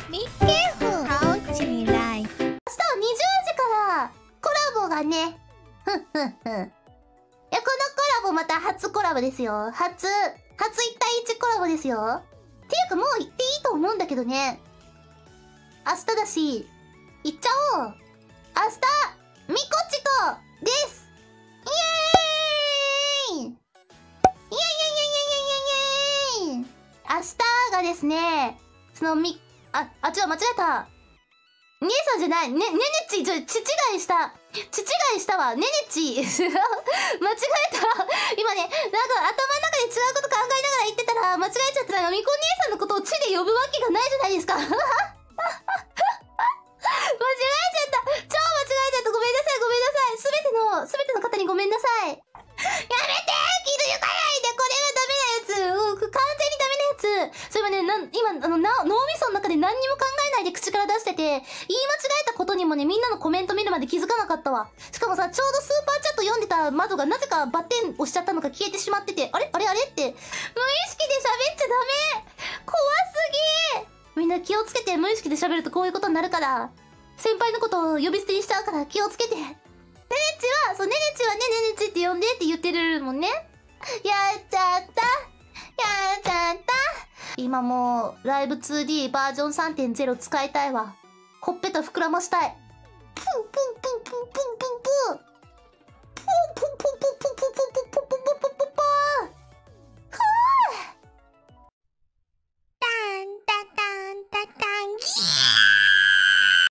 Be careful! How to lie? 明日は20時からコラボがね。ふんふんふん。いや、このコラボまた初コラボですよ。初1対1コラボですよ。っていうかもう行っていいと思うんだけどね。明日だし、行っちゃおう。明日、みこちこですイエーイイエイイエイイエイイエイイエイイエイイエイイエイ明日がですね、違う、間違えた。姉さんじゃない。ねねち、違いした。わ。ねねち。間違えた。今ね、なんか頭の中で違うこと考えながら言ってたら、間違えちゃったら、みこ姉さんのことをちで呼ぶわけがないじゃないですか。間違えちゃった。超間違えちゃった。ごめんなさい、ごめんなさい。すべての方にごめんなさい。やめて傷つかないでこれはダメなやつ完全にダメなやつそういえばね、今、脳みその中で何にも考えないで口から出してて、言い間違えたことにもね、みんなのコメント見るまで気づかなかったわ。しかもさ、ちょうどスーパーチャット読んでた窓がなぜかバッテン押しちゃったのか消えてしまってて、あれって、無意識で喋っちゃダメ怖すぎみんな気をつけて、無意識で喋るとこういうことになるから。先輩のことを呼び捨てにしちゃうから気をつけて。ねねちはねねちって呼んでって言ってるもんね。やっちゃった。今もう、ライブ 2D バージョン 3.0 使いたいわ。ほっぺた膨らましたい。プンプンプンプンプンプン。